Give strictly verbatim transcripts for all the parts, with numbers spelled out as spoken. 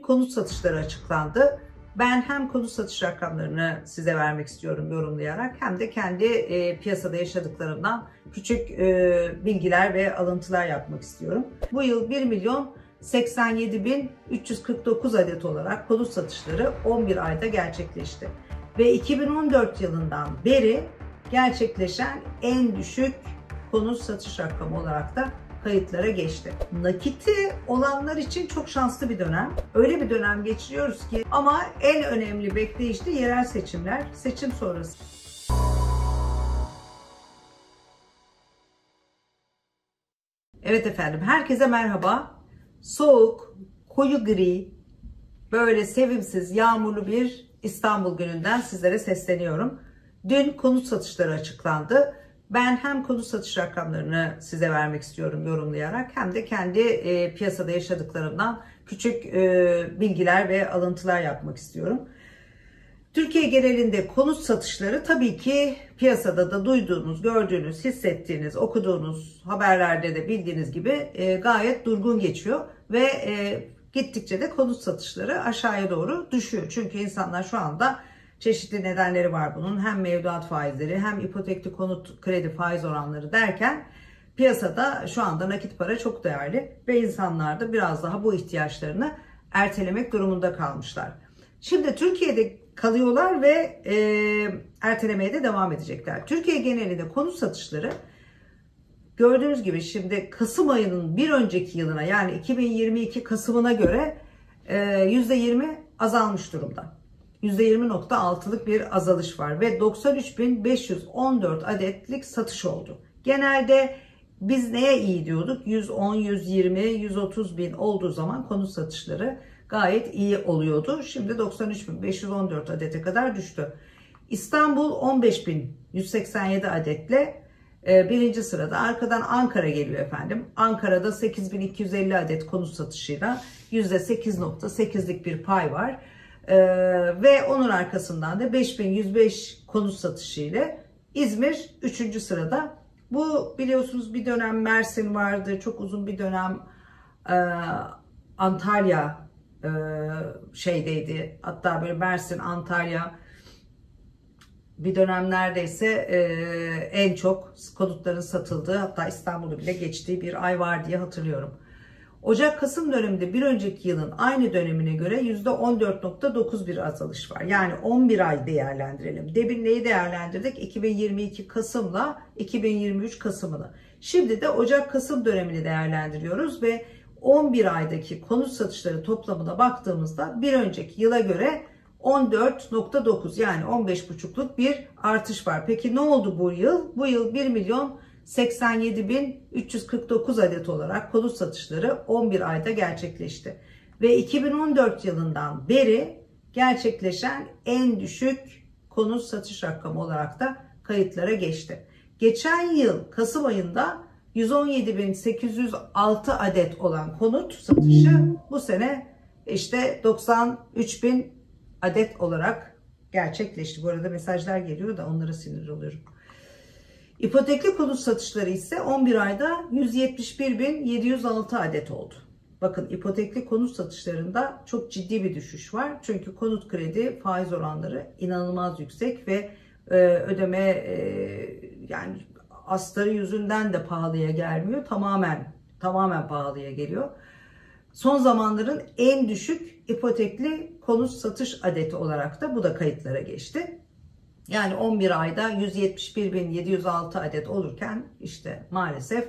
Konut satışları açıklandı. Ben hem konut satış rakamlarını size vermek istiyorum yorumlayarak hem de kendi e, piyasada yaşadıklarımdan küçük e, bilgiler ve alıntılar yapmak istiyorum. Bu yıl bir milyon seksen yedi bin üç yüz kırk dokuz adet olarak konut satışları on bir ayda gerçekleşti. Ve iki bin on dört yılından beri gerçekleşen en düşük konut satış rakamı olarak da kayıtlara geçti. Nakiti olanlar için çok şanslı bir dönem. Öyle bir dönem geçiriyoruz ki ama en önemli bekleyiş de yerel seçimler, seçim sonrası. Evet efendim, herkese merhaba. Soğuk, koyu gri, böyle sevimsiz, yağmurlu bir İstanbul gününden sizlere sesleniyorum. Dün konut satışları açıklandı. Ben hem konut satış rakamlarını size vermek istiyorum yorumlayarak hem de kendi e, piyasada yaşadıklarımdan küçük e, bilgiler ve alıntılar yapmak istiyorum. Türkiye genelinde konut satışları tabii ki piyasada da duyduğunuz, gördüğünüz, hissettiğiniz, okuduğunuz haberlerde de bildiğiniz gibi e, gayet durgun geçiyor ve e, gittikçe de konut satışları aşağıya doğru düşüyor. Çünkü insanlar şu anda çeşitli nedenleri var bunun. Hem mevduat faizleri hem ipotekli konut kredi faiz oranları derken piyasada şu anda nakit para çok değerli ve insanlar da biraz daha bu ihtiyaçlarını ertelemek durumunda kalmışlar. Şimdi Türkiye'de kalıyorlar ve e, ertelemeye de devam edecekler. Türkiye genelinde konut satışları gördüğünüz gibi şimdi Kasım ayının bir önceki yılına yani iki bin yirmi iki Kasım'ına göre e, yüzde yirmi azalmış durumda. yüzde yirmi nokta altı'lık bir azalış var ve doksan üç bin beş yüz on dört adetlik satış oldu. Genelde biz neye iyi diyorduk? yüz on, yüz yirmi, yüz otuz bin olduğu zaman konut satışları gayet iyi oluyordu. Şimdi doksan üç bin beş yüz on dört adete kadar düştü. İstanbul on beş bin yüz seksen yedi adetle birinci sırada. Arkadan Ankara geliyor efendim. Ankara'da sekiz bin iki yüz elli adet konut satışıyla yüzde sekiz nokta sekiz'lik bir pay var. Ee, ve onun arkasından da beş bin yüz beş konut satışı ile İzmir üçüncü sırada. Bu biliyorsunuz bir dönem Mersin vardı. Çok uzun bir dönem e, Antalya e, şeydeydi. Hatta böyle Mersin, Antalya bir dönem neredeyse e, en çok konutların satıldığı, hatta İstanbul'u bile geçtiği bir ay var diye hatırlıyorum. Ocak-Kasım döneminde bir önceki yılın aynı dönemine göre yüzde on dört nokta dokuz bir azalış var. Yani on bir ay değerlendirelim. Demin neyi değerlendirdik? iki bin yirmi iki Kasım'la iki bin yirmi üç Kasım'ını. Şimdi de Ocak-Kasım dönemini değerlendiriyoruz ve on bir aydaki konut satışları toplamına baktığımızda bir önceki yıla göre on dört nokta dokuz yani on beş buçukluk bir artış var. Peki ne oldu bu yıl? Bu yıl bir milyon seksen yedi bin üç yüz kırk dokuz adet olarak konut satışları on bir ayda gerçekleşti. Ve iki bin on dört yılından beri gerçekleşen en düşük konut satış rakamı olarak da kayıtlara geçti. Geçen yıl Kasım ayında yüz on yedi bin sekiz yüz altı adet olan konut satışı bu sene işte doksan üç bin adet olarak gerçekleşti. Bu arada mesajlar geliyor da onlara sinir oluyorum. İpotekli konut satışları ise on bir ayda yüz yetmiş bir bin yedi yüz altı adet oldu. Bakın ipotekli konut satışlarında çok ciddi bir düşüş var. Çünkü konut kredi faiz oranları inanılmaz yüksek ve e, ödeme e, yani astarı yüzünden de pahalıya gelmiyor. Tamamen tamamen pahalıya geliyor. Son zamanların en düşük ipotekli konut satış adeti olarak da bu da kayıtlara geçti. Yani on bir ayda yüz yetmiş bir bin yedi yüz altı adet olurken işte maalesef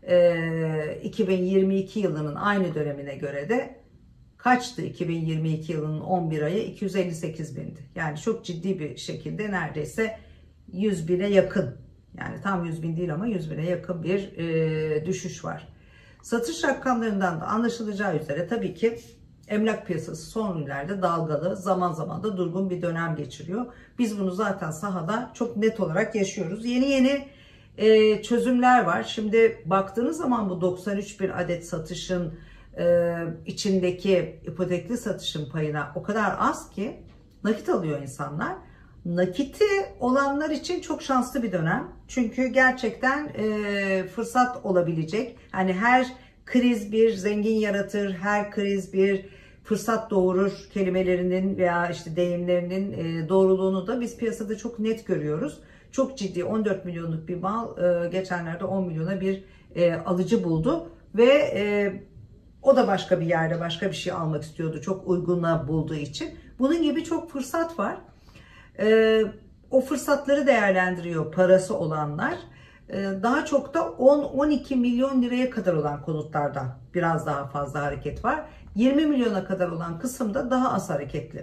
e, iki bin yirmi iki yılının aynı dönemine göre de kaçtı? iki bin yirmi iki yılının on bir ayı iki yüz elli sekiz bindi. Yani çok ciddi bir şekilde neredeyse yüz bine yakın, yani tam yüz bin değil ama yüz bine yakın bir e, düşüş var. Satış rakamlarından da anlaşılacağı üzere tabii ki emlak piyasası son günlerde dalgalı, zaman zaman da durgun bir dönem geçiriyor. Biz bunu zaten sahada çok net olarak yaşıyoruz. Yeni yeni e, çözümler var. Şimdi baktığınız zaman bu doksan üç bin adet satışın e, içindeki ipotekli satışın payına o kadar az ki nakit alıyor insanlar. Nakiti olanlar için çok şanslı bir dönem. Çünkü gerçekten e, fırsat olabilecek. Hani her kriz bir zengin yaratır, her kriz bir fırsat doğurur kelimelerinin veya işte deyimlerinin e, doğruluğunu da biz piyasada çok net görüyoruz. Çok ciddi on dört milyonluk bir mal e, geçenlerde on milyona bir e, alıcı buldu ve e, o da başka bir yerde başka bir şey almak istiyordu çok uyguna bulduğu için. Bunun gibi çok fırsat var. E, o fırsatları değerlendiriyor parası olanlar. E, daha çok da on on iki milyon liraya kadar olan konutlarda biraz daha fazla hareket var. yirmi milyona kadar olan kısımda daha az hareketli.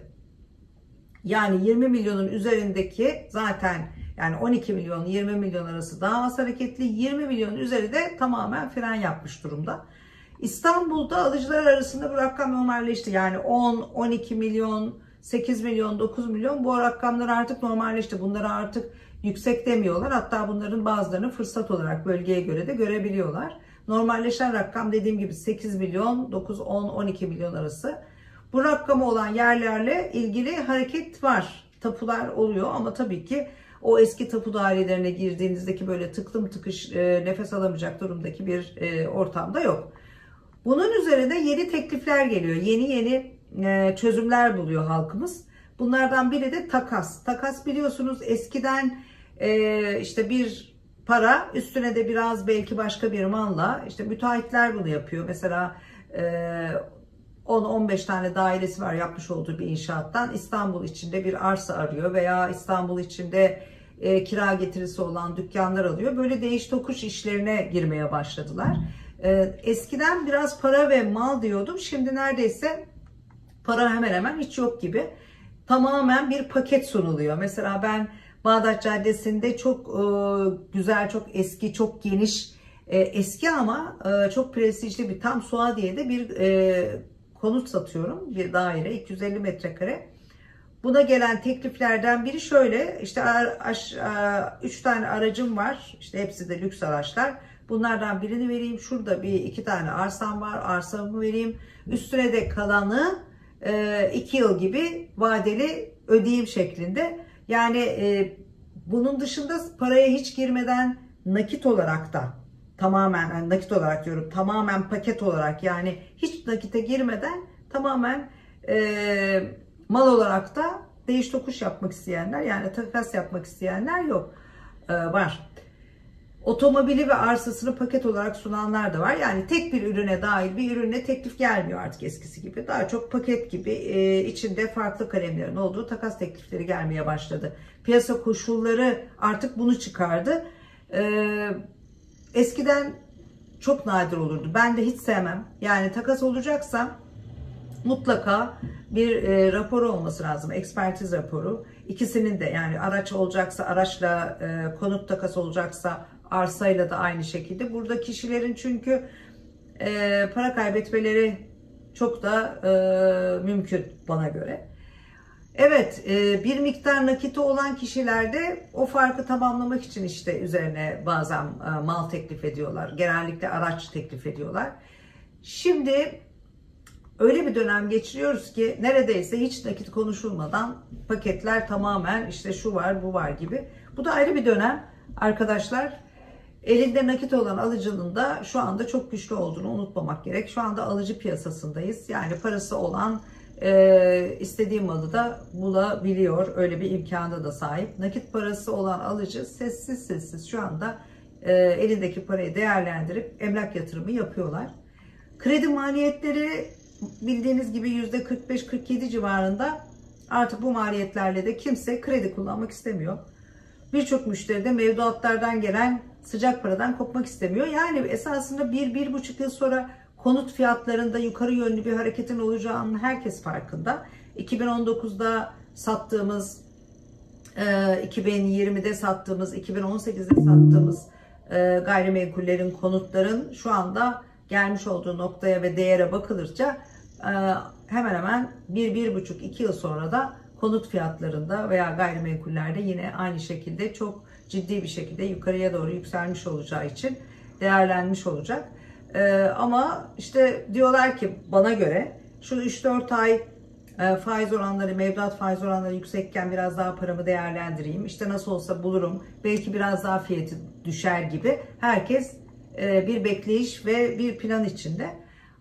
Yani yirmi milyonun üzerindeki zaten yani on iki milyon yirmi milyon arası daha az hareketli, yirmi milyonun üzeri de tamamen fren yapmış durumda. İstanbul'da alıcılar arasında bu rakam normalleşti. Yani on on iki milyon, sekiz milyon, dokuz milyon bu rakamlar artık normalleşti. Bunları artık yüksek demiyorlar. Hatta bunların bazılarını fırsat olarak bölgeye göre de görebiliyorlar. Normalleşen rakam dediğim gibi sekiz milyon, dokuz, on, on iki milyon arası. Bu rakamı olan yerlerle ilgili hareket var. Tapular oluyor ama tabii ki o eski tapu dairelerine girdiğinizdeki böyle tıklım tıkış e, nefes alamayacak durumdaki bir e, ortamda yok. Bunun üzerine yeni teklifler geliyor. Yeni yeni e, çözümler buluyor halkımız. Bunlardan biri de takas. Takas biliyorsunuz eskiden e, işte bir para üstüne de biraz belki başka bir malla işte müteahhitler bunu yapıyor. Mesela e, on on beş tane dairesi var yapmış olduğu bir inşaattan İstanbul içinde bir arsa arıyor veya İstanbul içinde e, kira getirisi olan dükkanlar alıyor. Böyle değiş tokuş işlerine girmeye başladılar. E, eskiden biraz para ve mal diyordum. Şimdi neredeyse para hemen hemen hiç yok gibi. Tamamen bir paket sunuluyor. Mesela ben Bağdat Caddesi'nde çok e, güzel, çok eski, çok geniş, e, eski ama e, çok prestijli bir tam Suadiye'de bir e, konut satıyorum. Bir daire iki yüz elli metrekare. Buna gelen tekliflerden biri şöyle. İşte üç tane aracım var. İşte hepsi de lüks araçlar. Bunlardan birini vereyim. Şurada bir iki tane arsam var. Arsamı vereyim. Üstüne de kalanı iki yıl gibi vadeli ödeyeyim şeklinde. Yani e, bunun dışında paraya hiç girmeden nakit olarak da tamamen yani nakit olarak diyorum tamamen paket olarak yani hiç nakite girmeden tamamen e, mal olarak da değiş tokuş yapmak isteyenler yani takas yapmak isteyenler yok e, var. Otomobili ve arsasını paket olarak sunanlar da var. Yani tek bir ürüne dahil bir ürüne teklif gelmiyor artık eskisi gibi. Daha çok paket gibi e, içinde farklı kalemlerin olduğu takas teklifleri gelmeye başladı. Piyasa koşulları artık bunu çıkardı. E, eskiden çok nadir olurdu. Ben de hiç sevmem. Yani takas olacaksa mutlaka bir e, rapor olması lazım. Ekspertiz raporu. İkisinin de yani araç olacaksa araçla e, konut takas olacaksa arsayla da aynı şekilde. Burada kişilerin çünkü e, para kaybetmeleri çok da e, mümkün bana göre. Evet e, bir miktar nakiti olan kişilerde o farkı tamamlamak için işte üzerine bazen e, mal teklif ediyorlar. Genellikle araç teklif ediyorlar. Şimdi öyle bir dönem geçiriyoruz ki neredeyse hiç nakit konuşulmadan paketler tamamen işte şu var bu var gibi. Bu da ayrı bir dönem arkadaşlar. Elinde nakit olan alıcının da şu anda çok güçlü olduğunu unutmamak gerek. Şu anda alıcı piyasasındayız. Yani parası olan e, istediği malı da bulabiliyor. Öyle bir imkana da sahip. Nakit parası olan alıcı sessiz sessiz şu anda e, elindeki parayı değerlendirip emlak yatırımı yapıyorlar. Kredi maliyetleri bildiğiniz gibi yüzde kırk beş kırk yedi civarında. Artık bu maliyetlerle de kimse kredi kullanmak istemiyor. Birçok müşteri de mevduatlardan gelen sıcak paradan kopmak istemiyor. Yani esasında bir, bir buçuk yıl sonra konut fiyatlarında yukarı yönlü bir hareketin olacağının herkes farkında. iki bin on dokuzda sattığımız, iki bin yirmide sattığımız, iki bin on sekizde sattığımız gayrimenkullerin, konutların şu anda gelmiş olduğu noktaya ve değere bakılırsa hemen hemen bir, bir buçuk, iki yıl sonra da konut fiyatlarında veya gayrimenkullerde yine aynı şekilde çok ciddi bir şekilde yukarıya doğru yükselmiş olacağı için değerlenmiş olacak. Ee, ama işte diyorlar ki bana göre şu üç dört ay e, faiz oranları, mevduat faiz oranları yüksekken biraz daha paramı değerlendireyim. İşte nasıl olsa bulurum. Belki biraz daha fiyatı düşer gibi. Herkes e, bir bekleyiş ve bir plan içinde.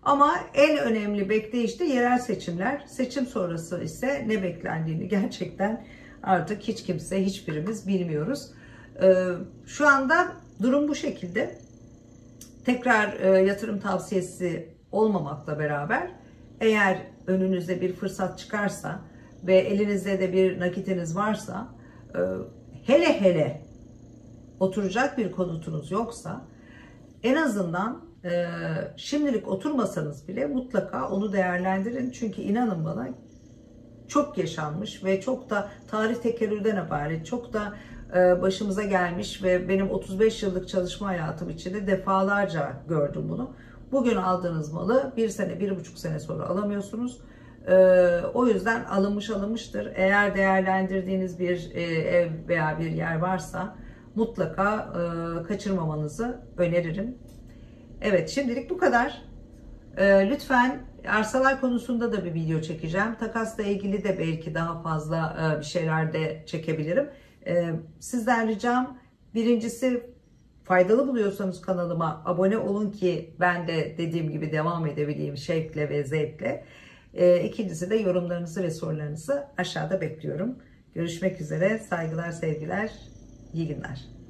Ama en önemli bekleyiş de yerel seçimler. Seçim sonrası ise ne beklendiğini gerçekten artık hiç kimse, hiçbirimiz bilmiyoruz. Şu anda durum bu şekilde. Tekrar yatırım tavsiyesi olmamakla beraber, eğer önünüzde bir fırsat çıkarsa ve elinizde de bir nakitiniz varsa, hele hele oturacak bir konutunuz yoksa, en azından e, şimdilik oturmasanız bile mutlaka onu değerlendirin. Çünkü inanın bana, çok yaşanmış ve çok da tarih tekerrürden ibaret, çok da e, başımıza gelmiş ve benim otuz beş yıllık çalışma hayatım içinde defalarca gördüm bunu. Bugün aldığınız malı bir sene, bir buçuk sene sonra alamıyorsunuz. E, o yüzden alınmış alınmıştır. Eğer değerlendirdiğiniz bir e, ev veya bir yer varsa mutlaka e, kaçırmamanızı öneririm. Evet, şimdilik bu kadar. E, lütfen arsalar konusunda da bir video çekeceğim. Takasla ilgili de belki daha fazla e, bir şeyler de çekebilirim. E, sizden ricam, birincisi, faydalı buluyorsanız kanalıma abone olun ki ben de dediğim gibi devam edebileyim şevkle ve zevkle. E, ikincisi de yorumlarınızı ve sorularınızı aşağıda bekliyorum. Görüşmek üzere. Saygılar, sevgiler, iyi günler.